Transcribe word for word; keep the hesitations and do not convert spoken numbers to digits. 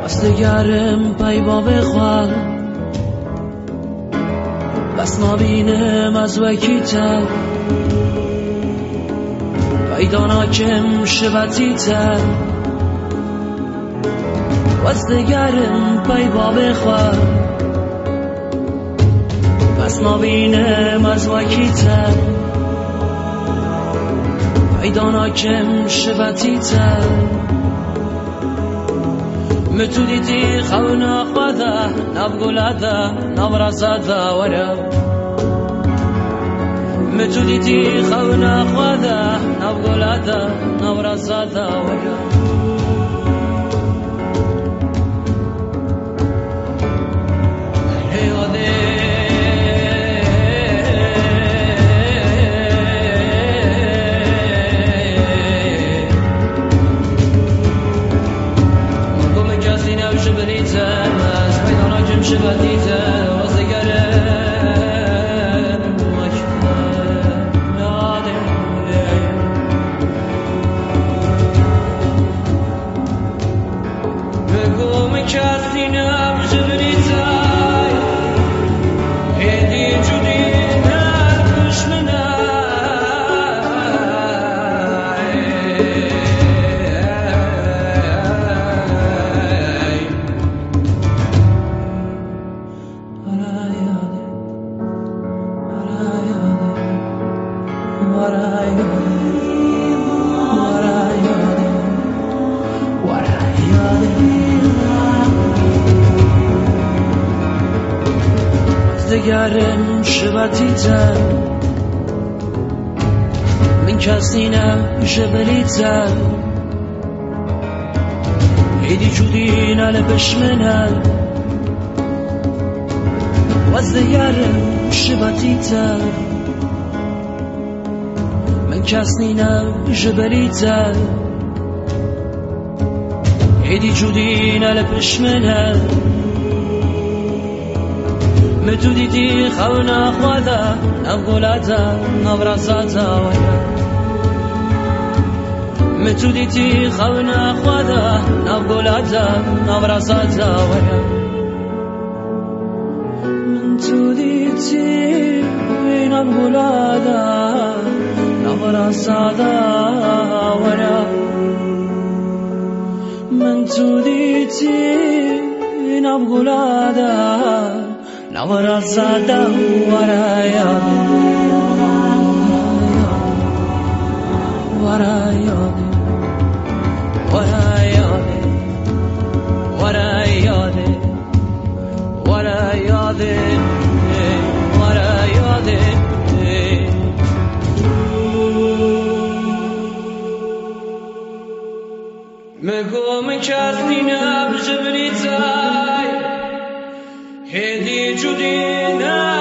از دگرم پیبا بخواه بس نبینم از وکیتر پیدا ناکم شبتیتر و از دگرم پیبا بخواه بس نبینم از وکیتر پیدا ناکم شبتیتر متو دیدی خونا خواده نبگلاده نبرزاده ورم متو دیدی خونا خواده نبگلاده نبرزاده ورم شبتیته و زگرم یاده بگو مکسی نم شبتیته هدی جدی نر کشمنه دگرم شبتیتر من کسینم جبلیتر ایدی جودی نل بشمنل و از دگرم شبتیتر من کسینم جبلیتر ایدی جودی نل بشمنل متو دیدی خونا خواده نبگلاده نبرزاده ورم متو دیدی خونا خواده نبگلاده نبرزاده ورم من تو دیدی نبگلاده نبرزاده ورم من تو دیدی نبگلاده نبرزاده ورم ورم مگو مکسی نبج بریتای هدی جدی نه